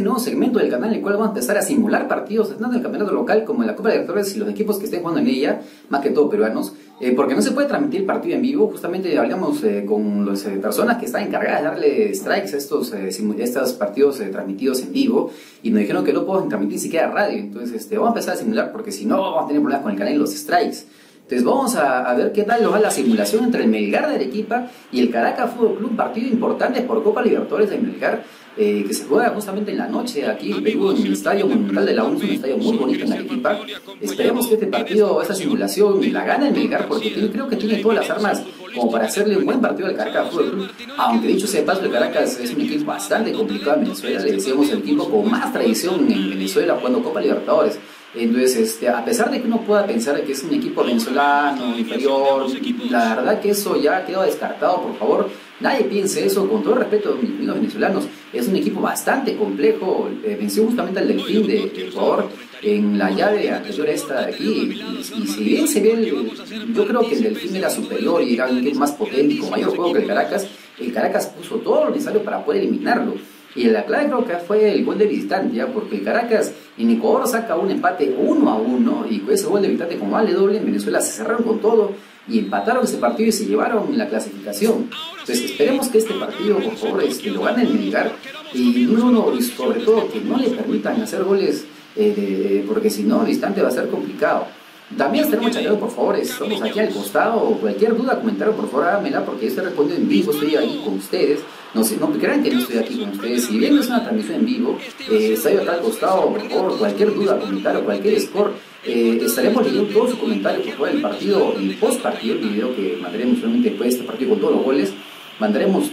nuevo segmento del canal en el cual vamos a empezar a simular partidos tanto en el campeonato local como en la Copa de Libertadores y los equipos que estén jugando en ella, más que todo peruanos, porque no se puede transmitir el partido en vivo. Justamente hablamos con las personas que están encargadas de darle strikes a estos partidos transmitidos en vivo, y nos dijeron que no podemos transmitir siquiera radio. Entonces vamos a empezar a simular, porque si no vamos a tener problemas con el canal y los strikes. Entonces vamos a ver qué tal nos va la simulación entre el Melgar de Arequipa y el Caracas Fútbol Club, partido importante por Copa Libertadores de Melgar, que se juega justamente en la noche aquí en Perú, en el Estadio Monumental de la UNS, un estadio muy bonito en Arequipa. Esperemos que este partido, esta simulación, la gane el Melgar, porque creo que tiene todas las armas como para hacerle un buen partido al Caracas Fútbol Club. Aunque dicho sea de paso, el Caracas es un equipo bastante complicado en Venezuela, le decíamos el equipo con más tradición en Venezuela jugando Copa Libertadores. Entonces, a pesar de que uno pueda pensar que es un equipo venezolano, inferior, la verdad que eso ya quedó descartado, por favor. Nadie piense eso, con todo respeto a mis amigos venezolanos. Es un equipo bastante complejo. Venció justamente al Delfín de Ecuador en la llave anterior a esta de aquí. Y si bien se ve, yo creo que el Delfín era superior y era un equipo más potente y con mayor juego que el Caracas puso todo lo necesario para poder eliminarlo. Y la clave creo que fue el gol de visitante, ¿ya? Porque el Caracas en Ecuador saca un empate 1-1, y con ese gol de visitante como vale doble, en Venezuela se cerraron con todo y empataron ese partido y se llevaron la clasificación. Entonces esperemos que este partido, por favor, lo gane el Melgar, y sobre todo que no le permitan hacer goles, porque si no, visitante va a ser complicado. También estaremos chateando, por favor, estamos aquí al costado. Cualquier duda, comentario, por favor háganmela, porque yo estoy respondiendo en vivo, estoy ahí con ustedes. No crean que no estoy aquí con ustedes. Si bien no es una transmisión en vivo, estoy acá al costado. Por favor, cualquier duda, comentario, cualquier score, estaremos leyendo todos sus comentarios por favor, el partido, el post partido, el video que mandaremos solamente después de este partido con todos los goles. Mandaremos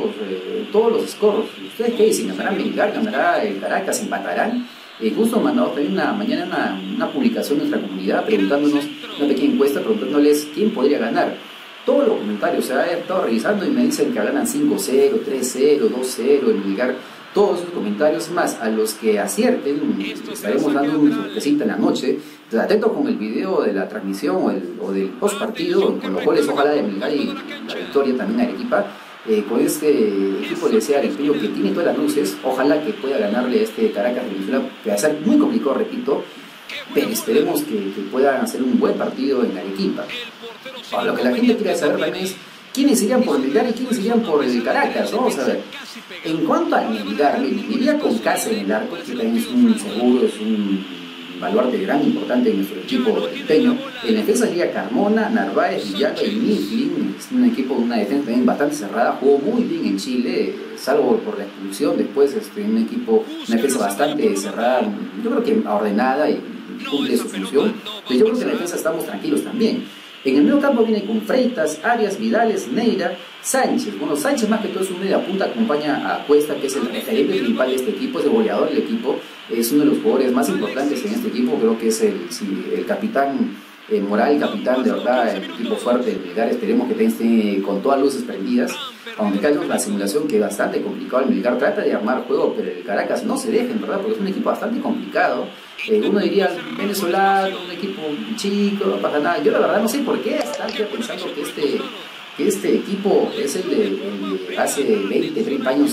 todos los scores. ¿Ustedes qué dicen? ¿Ganará Melgar? ¿Ganará el Caracas? ¿Empatarán? Justo mandamos también mañana una publicación en nuestra comunidad preguntándonos, una pequeña encuesta preguntándoles quién podría ganar. Todos los comentarios, he estado revisando y me dicen que ganan 5-0, 3-0, 2-0, el Melgar. Todos esos comentarios, más a los que acierten, estaremos dando una sorpresita en la noche. Entonces, atento con el video de la transmisión o del post partido, con los goles, ojalá de Melgar y la victoria también a Arequipa. Con este equipo le decía Arequipa que tiene todas las luces, ojalá que pueda ganarle a este Caracas de Venezuela, que va a ser muy complicado, repito, pero esperemos que puedan hacer un buen partido en Arequipa. Ahora, lo que la gente quiere saber también es quiénes irían por el Melgar y quiénes irían por el Caracas. Vamos a ver. En cuanto al Melgar, iría con Casa en el arco, que también es un seguro, es un baluarte gran importante en nuestro equipo empeño. En la defensa sería Carmona, Narváez, Villaga y Mifflin. Es un equipo, una defensa también bastante cerrada, jugó muy bien en Chile, salvo por la expulsión. Después una defensa bastante cerrada, yo creo que ordenada y cumple su función. Pero yo creo que en la defensa estamos tranquilos también. En el medio campo viene con Freitas, Arias, Vidales, Neira, Sánchez. Bueno, Sánchez más que todo es un media punta, acompaña a Cuesta, que es el referente principal de este equipo, es el goleador del equipo, es uno de los jugadores más importantes en este equipo. Creo que es el capitán moral, capitán de verdad, el equipo fuerte del Melgar. Esperemos que esté con todas luces prendidas, aunque cae la simulación, que es bastante complicado. El Melgar trata de armar juego, pero el Caracas no se deja, en verdad, porque es un equipo bastante complicado. Uno diría venezolano, un equipo chico, no pasa nada. Yo la verdad no sé por qué están pensando que este equipo es el de hace 20, 30 años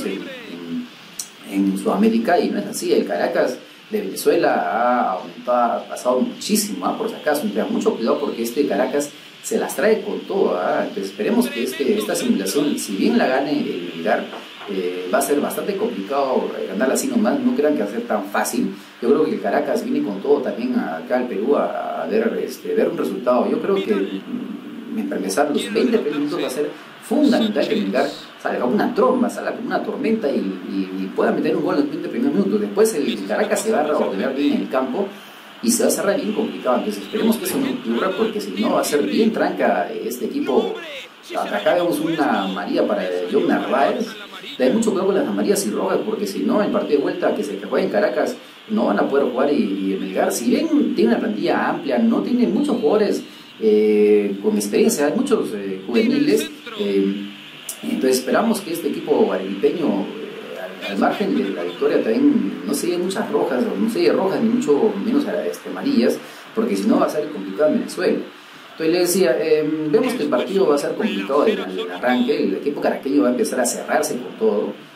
en Sudamérica, y no es así. El Caracas de Venezuela ha pasado muchísimo, por si acaso. Tengan mucho cuidado, porque este Caracas se las trae con todo. Entonces esperemos que esta simulación, si bien la gane el Melgar, va a ser bastante complicado ganarla así nomás. No crean que va a ser tan fácil. Yo creo que el Caracas viene con todo también acá al Perú a ver un resultado. Yo creo que para empezar los 20 minutos va a ser fundamental que el Melgar salga como una tromba, salga como una tormenta y pueda meter un gol en los 20 primeros minutos. Después el Caracas se va a reordenar bien en el campo y se va a cerrar bien complicado. Entonces esperemos que eso no ocurra, porque si no va a ser bien tranca este equipo. Acá vemos una amarilla para John Narváez. Hay mucho cuidado con las amarillas y rojas, porque si no, el partido de vuelta que se juega en Caracas no van a poder jugar. Y el Melgar, si bien tiene una plantilla amplia, no tiene muchos jugadores con experiencia, hay muchos juveniles. Entonces esperamos que este equipo arequipeño, al margen de la victoria, también no se lleve muchas rojas, o no se lleve rojas ni mucho menos amarillas, porque si no va a ser complicado en Venezuela. Entonces le decía, vemos que el partido va a ser complicado en el arranque. El equipo caraqueño va a empezar a cerrarse con todo.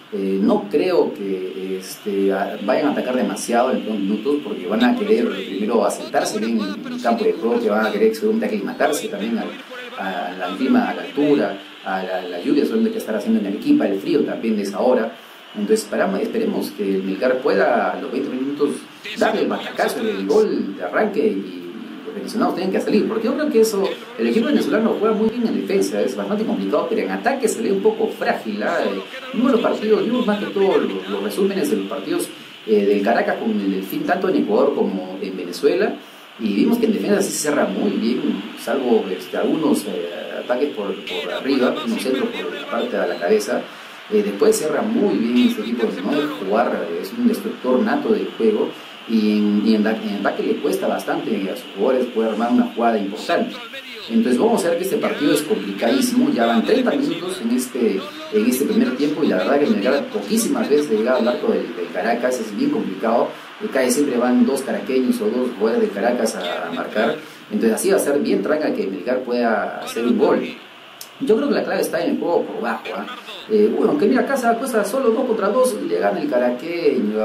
No creo que vayan a atacar demasiado en los minutos, porque van a querer primero asentarse bien en el campo de juego, que van a querer seguramente aclimatarse también al clima, a la altura, a la lluvia solamente que estar haciendo en Arequipa, el frío también de esa hora. Entonces esperemos que el Melgar pueda a los 20 minutos darle el batacazo, el gol de arranque, y los venezolanos tienen que salir, porque yo creo que eso, el equipo venezolano juega muy bien en defensa, es bastante complicado, pero en ataque se ve un poco frágil. Vimos los partidos, vimos más que todo los resúmenes de los partidos del Caracas con el Delfín, tanto en Ecuador como en Venezuela, y vimos que en defensa sí se cierra muy bien, salvo algunos ataques por arriba, unos centros por la parte de la cabeza. Después cierra muy bien este equipo, no de jugar, es un destructor nato del juego, y en ataque le cuesta bastante a sus jugadores poder armar una jugada importante. Entonces vamos a ver que este partido es complicadísimo, ya van 30 minutos en este primer tiempo, y la verdad que Melgar poquísimas veces ha llegado al arco del Caracas, es bien complicado, casi siempre van dos caraqueños o dos jugadores de Caracas a marcar, entonces así va a ser bien tranca que Melgar pueda hacer un gol. Yo creo que la clave está en el juego por bajo. Bueno, aunque mira, acá se acuesta solo 2 contra 2 y le gana el caraqueño.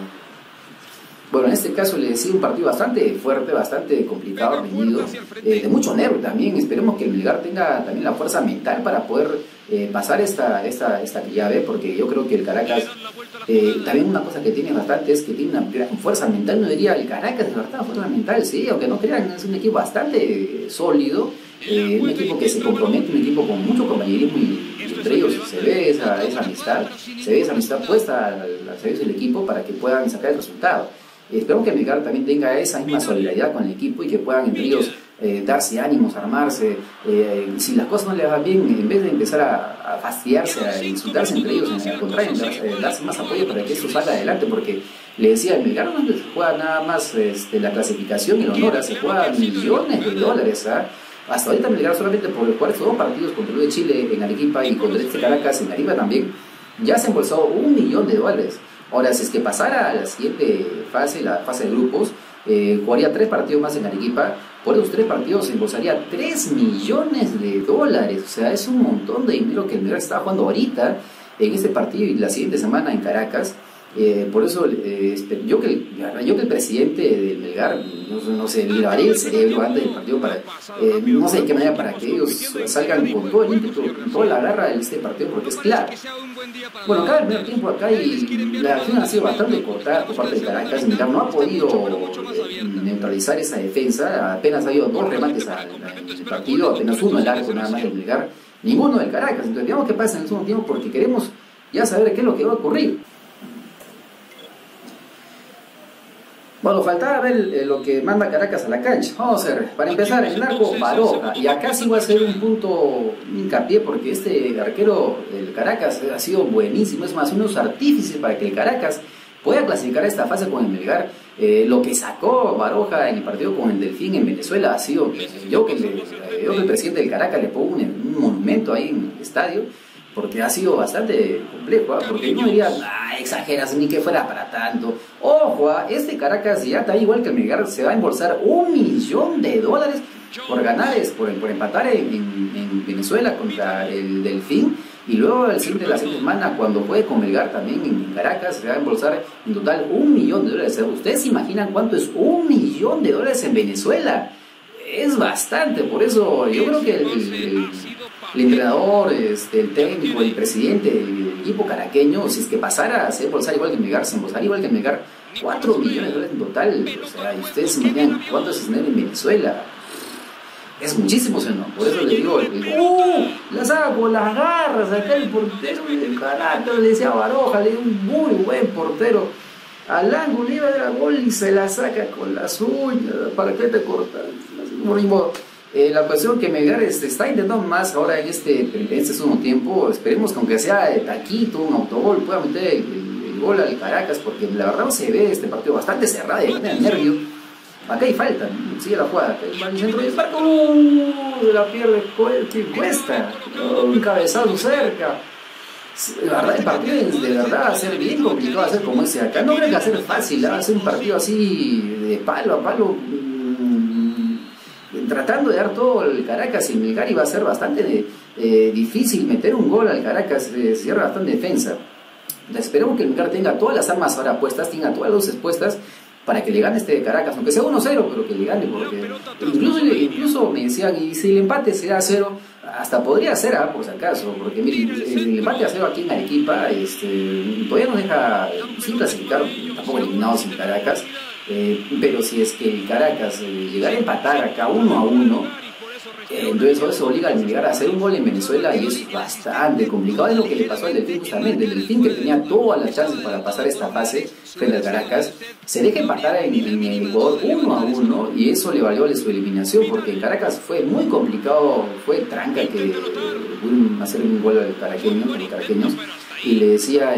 Bueno, en este caso le decía un partido bastante fuerte, bastante complicado, reñido, de mucho nervio también. Esperemos que el Melgar tenga también la fuerza mental para poder pasar esta llave, porque yo creo que el Caracas, también una cosa que tiene bastante es que tiene una gran fuerza mental. No diría el Caracas de verdad fuerza mental, sí, aunque no crean, es un equipo bastante sólido, un equipo que se compromete, un equipo con mucho compañerismo, y entre ellos se ve esa amistad puesta al servicio del equipo para que puedan sacar el resultado. Esperamos que Melgar también tenga esa misma solidaridad con el equipo, y que puedan entre ellos darse ánimos, armarse. Si las cosas no les van bien, en vez de empezar a fastidiarse, a insultarse entre ellos, al contrario, darse más apoyo para que esto salga adelante, porque le decía, el Melgar no se juega nada más la clasificación y el honor, se juega millones de dólares. Hasta ahorita Melgar, solamente por jugar estos 2 partidos contra el de Chile en Arequipa y contra este Caracas en Arequipa también, ya se ha embolsado $1 millón. Ahora, si es que pasara a la siguiente fase, la fase de grupos, jugaría 3 partidos más en Arequipa. Por esos 3 partidos se embolsaría $3 millones. O sea, es un montón de dinero que el Melgar está jugando ahorita en este partido y la siguiente semana en Caracas. Por eso yo que el presidente del Melgar, no sé, le lavaría el cerebro antes del partido para, no sé de qué manera, para que ellos salgan con todo el ímpetu, con toda la garra de este partido, porque es claro. Bueno, acá el primer tiempo y la acción ha sido bastante cortada por parte de Caracas. Melgar no ha podido neutralizar esa defensa, apenas ha habido 2 remates en el partido, apenas uno al arco nada más del Melgar, ninguno del Caracas. Entonces veamos qué pasa en el segundo tiempo, porque queremos ya saber qué es lo que va a ocurrir. Bueno, faltaba ver lo que manda Caracas a la cancha. Vamos a ver, para empezar, en el arco, Baroja. Y acá sí voy a hacer un punto hincapié, porque este arquero del Caracas ha sido buenísimo. Es más, unos artífices para que el Caracas pueda clasificar esta fase con el Melgar. Lo que sacó Baroja en el partido con el Delfín en Venezuela ha sido, yo que el presidente del Caracas le pongo un monumento ahí en el estadio, porque ha sido bastante complejo, porque no diría, exageras, ni que fuera para tanto. Ojo, este Caracas ya está igual que el Melgar, se va a embolsar $1 millón por ganar, por empatar en Venezuela contra el Delfín, y luego la siguiente semana, cuando juegue con Melgar también en Caracas, se va a embolsar en total $1 millón. ¿Ustedes se imaginan cuánto es $1 millón en Venezuela? Es bastante. Por eso yo creo que el entrenador, el técnico, el presidente del equipo caraqueño, si es que pasara a ser embolsar igual que Melgar, se embolsaría igual que Melgar $4 millones en total. O sea, y ustedes se imaginan cuánto es dinero en Venezuela. Es muchísimo, ¿no? Por eso les digo, la saca con las garras acá el portero del Caracas, le decía a Baroja, le dio un muy buen portero al ángulo, iba a dar gol y se la saca con las uñas. ¿Para qué te cortas? La cuestión que Melgar está intentando más ahora en este segundo tiempo. Esperemos que aunque sea de taquito, un autogol, pueda meter el gol al Caracas, porque la verdad se ve este partido bastante cerrado y de nervio. Acá hay falta, ¿no? Sigue la jugada, acá va al centro y marca, la pierde, que cuesta, un cabezazo cerca. La verdad, el partido de verdad va a ser bien complicado hacer como ese acá. No creo que va a ser fácil, va a ser un partido así de palo a palo, tratando de dar todo el Caracas y el Melgar, y va a ser bastante difícil meter un gol al Caracas, cierra bastante defensa. Esperemos que el Melgar tenga todas las armas ahora puestas, tenga todas las luces puestas para que le gane este Caracas, aunque sea 1-0, pero que le gane, porque incluso me decían, y si el empate sea 0, hasta podría ser, por si acaso, porque miren, el empate a 0 aquí en Arequipa todavía nos deja sin clasificar, tampoco eliminados en Caracas, pero si es que el Caracas llegara a empatar acá 1-1, entonces eso obliga al Melgar a hacer un gol en Venezuela y es bastante complicado. Es lo que le pasó al Delfín justamente. El Delfín, que tenía todas las chances para pasar esta fase frente al Caracas, se deja empatar en el Ecuador 1-1 y eso le valió su eliminación, porque en Caracas fue muy complicado, fue tranca que pudieron hacer un gol al caraqueño, con los caraqueños. Y le decía,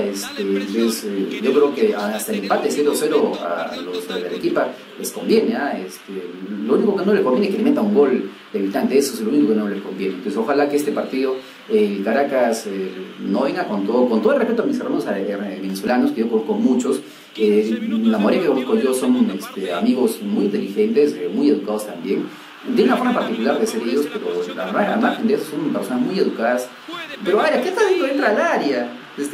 yo creo que hasta el empate 0-0 a los de Arequipa les conviene, lo único que no le conviene es que le meta un gol de visitante, eso es lo único que no le conviene. Entonces ojalá que este partido, el Caracas, no venga con todo el respeto a mis hermanos venezolanos, que yo conozco muchos, la mayoría que conozco yo son amigos muy inteligentes, muy educados también, de una forma particular de ser ellos, pero al margen de eso son personas muy educadas. Pero ahora, ¿qué está haciendo? Entra al área.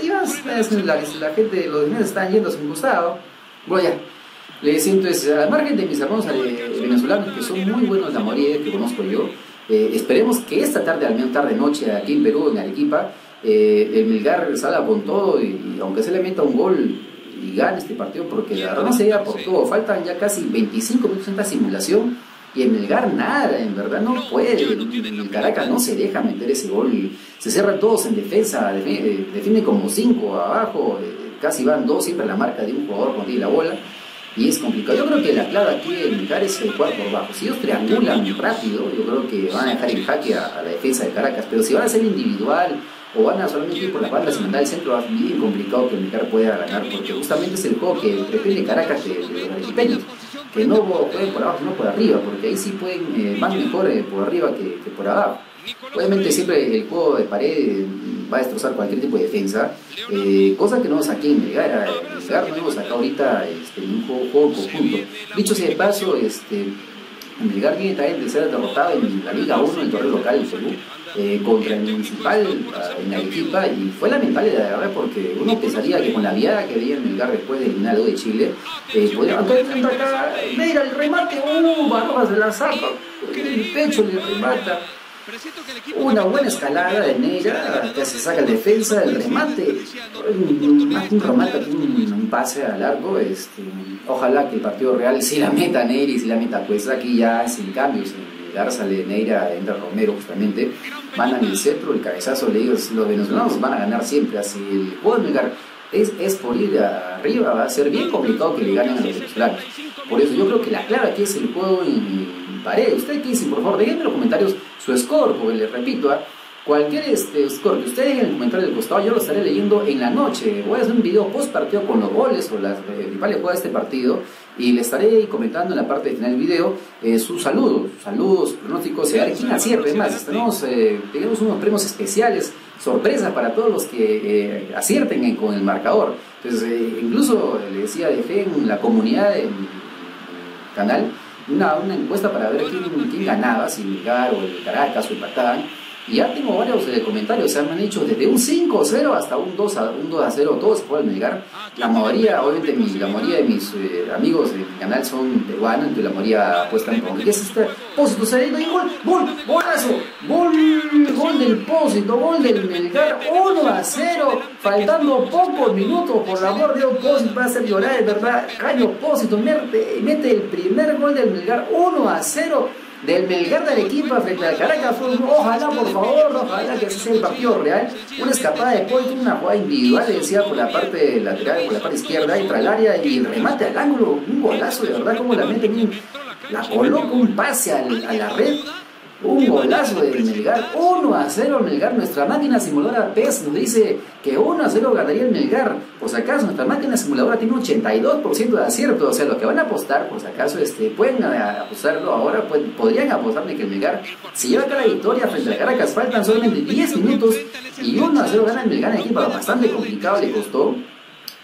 La gente, los demás están yendo a su costado. Bueno, ya. Le decía entonces, al margen de mis hermanos venezolanos, que son muy buenos la mayoría que conozco yo, esperemos que esta tarde, al menos tarde-noche, aquí en Perú, en Arequipa, el Melgar salga con todo y aunque se le meta un gol y gane este partido, porque la verdad no se llega por todo. Faltan ya casi 25 minutos en esta simulación. Y en Melgar nada, en verdad no puede. El Caracas no se deja meter ese gol. Se cierran todos en defensa, defiende como 5 abajo, casi van 2 siempre a la marca de un jugador cuando tiene la bola. Y es complicado. Yo creo que la clave aquí en Melgar es el jugar por bajo. Si ellos triangulan rápido, yo creo que van a dejar en jaque a la defensa de Caracas. Pero si van a ser individual o van a solamente ir por las bandas y mandar el centro, va a ser bien complicado que el Melgar pueda ganar, porque justamente es el juego que pretende Caracas de los arequipeños, que no jueguen por abajo, sino por arriba, porque ahí sí pueden, van mejor por arriba que por abajo. Obviamente siempre el juego de pared va a destrozar cualquier tipo de defensa, cosa que no vemos aquí en Melgar. En Melgar no vemos acá ahorita en un juego conjunto. Dicho sea de paso, Melgar viene también de ser derrotado en la Liga 1, el torneo local en Perú, contra el Municipal en Arequipa, y fue lamentable la verdad, porque uno pensaría que con la viada que veía en Melgar después del eliminar de Chile, podría levantar el frente acá, mira el remate, Barbas de la Zapa, el pecho le remata. Una buena escalada de Neira, que se saca el defensa, el remate, más un remate que un pase al largo. Ojalá que el partido real si la meta Neira y si la meta pues aquí ya sin cambios. En Melgar sale Neira, entra Romero justamente, van en el centro, el cabezazo, le digo, los venezolanos van a ganar siempre. Así el juego de Melgar es por ir arriba, va a ser bien complicado que le ganen a los venezolanos. Por eso yo creo que la clave aquí es el juego en pared. Ustedes qué dicen, por favor, déjenme en los comentarios su score, porque les repito, cualquier score que ustedes dejen en el comentario del costado, yo lo estaré leyendo en la noche. Voy a hacer un video post partido con los goles o las principales jugadas de este partido, y les estaré comentando en la parte final del video sus saludos, pronósticos, y a ver quién acierta. Además, tenemos unos premios especiales, sorpresas para todos los que acierten con el marcador. Entonces, incluso le decía, dejé en la comunidad del canal una encuesta para ver quién ganaba, si Melgar o el Caracas o empataban, y ya tengo varios comentarios. Se me han dicho desde un 5-0 hasta un 2-0, todos se fue al Melgar. La mayoría, obviamente, la mayoría de mis amigos del canal son peruanos, entonces la mayoría apuestan con ¿qué es este? Pósito saliendo y golazo, gol del Pósito, gol del Melgar, 1-0, faltando pocos minutos, por el amor de Dios. Pósito va a hacer llorar, es verdad. Caño Pósito mete el primer gol del Melgar, 1-0. Del Melgar de Arequipa frente al Caracas. Ojalá, por favor, ojalá que ese sea el partido real. Una escapada de Paul, una jugada individual, le decía, por la parte lateral, por la parte izquierda, entra al área y el remate al ángulo, un golazo, de verdad, como la mete, la coloca, un pase a la red. Un golazo de Melgar, 1-0 Melgar. Nuestra máquina simuladora PES nos dice que 1-0 ganaría el Melgar. Por si acaso, nuestra máquina simuladora tiene un 82% de acierto. O sea, los que van a apostar, por si acaso, pueden apostarlo ahora, podrían apostar de que el Melgar se lleva acá la victoria frente al Caracas. Faltan solamente 10 minutos y 1-0 gana el Melgar. Equipo bastante complicado le costó.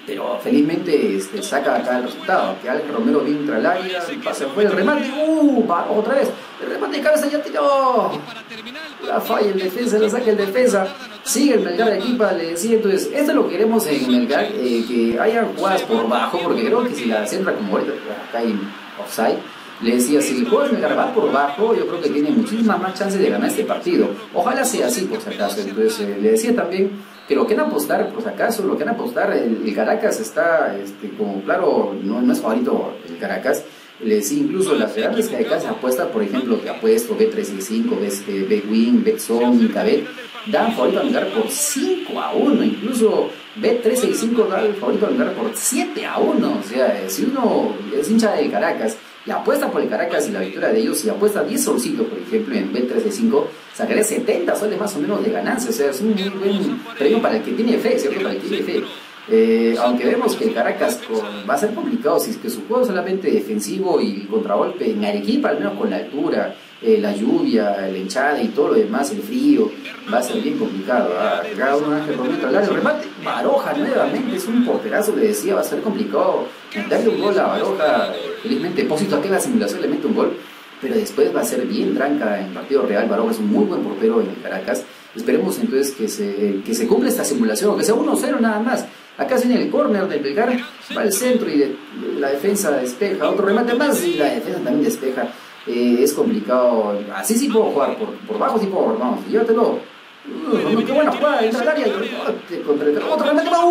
pero felizmente saca acá el resultado, que Alex Romero bien entra al área, pasa fuera el remate, otra vez, el remate de cabeza ya tiró, la falla el defensa, la saca el defensa, sigue el Melgar de equipa, le decía. Entonces esto es lo que queremos en Melgar, que haya jugadas por bajo, porque creo que si la centra como ahorita, acá hay offside, le decía, si el juego de Melgar va por bajo, yo creo que tiene muchísimas más chances de ganar este partido, ojalá sea así por si acaso. Entonces le decía también que lo que van a apostar, por si acaso, lo que van a apostar, el Caracas está, como claro, no es favorito el Caracas, le decía incluso las grandes que de casa apuesta, por ejemplo, que apuesto Bet365, Betwin, Betson, Incabet, dan favorito a Melgar por 5-1, incluso Bet365 da el favorito a Melgar por 7-1, o sea, si uno es hincha del Caracas y apuesta por el Caracas y la victoria de ellos, y apuesta 10 solcitos, por ejemplo, en Bet365, sacaré 70 soles más o menos de ganancia, o sea, es un muy buen premio para el que tiene fe, ¿cierto? Para el que tiene fe. Aunque vemos que el Caracas va a ser complicado, si es que su juego es solamente defensivo y contragolpe en Arequipa, al menos con la altura, la lluvia, la hinchada y todo lo demás, el frío, va a ser bien complicado. Cada uno Ángel Romero al área, remate, Baroja nuevamente, es un porterazo, le decía, va a ser complicado darle un gol a Baroja. Felizmente Pósito aquí en la simulación le mete un gol, pero después va a ser bien tranca en partido real. Baroja es un muy buen portero en el Caracas. Esperemos entonces que se cumpla esta simulación, aunque sea 1-0 nada más. Acá se viene el córner del Melgar, va al centro y la defensa despeja, otro remate más y la defensa también despeja. Es complicado, así sí puedo jugar, por bajo sí puedo jugar, vamos, llévatelo. Qué buena jugada, entra al área, contra el otro remate más,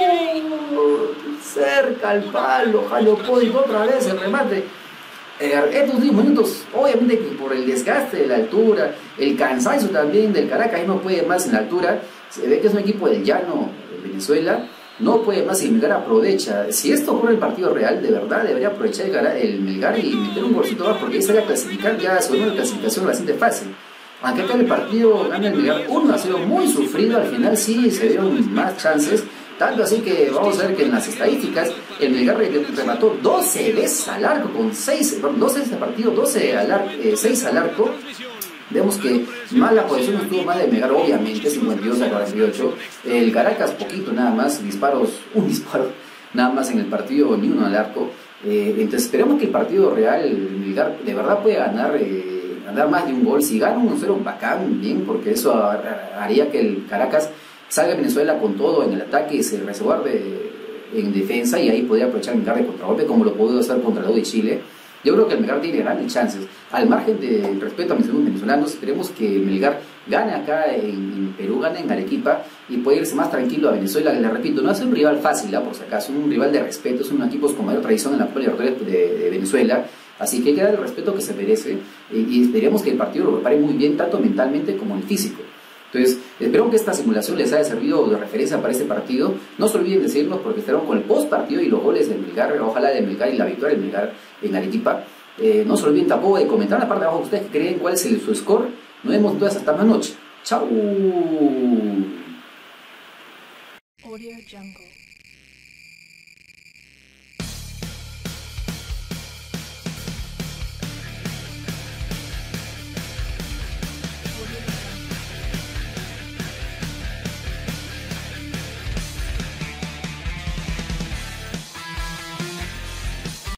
cerca al palo, Jalo Pódico otra vez el remate. Estos 10 minutos, obviamente que por el desgaste de la altura, el cansancio también del Caracas, no puede más en la altura, se ve que es un equipo del llano de Venezuela, no puede más y Melgar aprovecha. Si esto ocurre en el partido real, de verdad debería aprovechar el Melgar y meter un bolsito más, porque ahí estaría clasificar ya, según la clasificación bastante fácil. Aunque acá en el partido gana el Melgar 1-0, muy sufrido, al final sí se dieron más chances, tanto así que vamos a ver que en las estadísticas el Melgar remató 12 veces al arco, con 6, 12 este partido, 6 al arco. Vemos que más la posición no estuvo mal de Melgar, obviamente, 52-48. El Caracas poquito nada más, un disparo nada más en el partido, ni uno al arco. Entonces esperemos que el partido real, el Melgar de verdad puede ganar más de un gol. Si gana 1-0, bacán, bien, porque eso haría que el Caracas salga a Venezuela con todo en el ataque y se resguarde en defensa, y ahí podría aprovechar el Melgar de contragolpe como lo pudo hacer contra el de Chile. Yo creo que el Melgar tiene grandes chances. Al margen del respeto a mis amigos venezolanos, esperemos que el Melgar gane acá en Perú, gane en Arequipa y puede irse más tranquilo a Venezuela. Les repito, no es un rival fácil, por si acaso, un rival de respeto, son equipos con mayor tradición en la Copa Libertadores de Venezuela. Así que hay que dar el respeto que se merece y esperemos que el partido lo prepare muy bien, tanto mentalmente como en físico. Entonces, espero que esta simulación les haya servido de referencia para este partido. No se olviden de seguirnos porque estarán con el post partido y los goles del Melgar, ojalá de Melgar y la victoria del Melgar en Arequipa. No se olviden tampoco de comentar en la parte de abajo ustedes que creen cuál es su score. Nos vemos entonces hasta la noche. ¡Chao! Audio Jungle.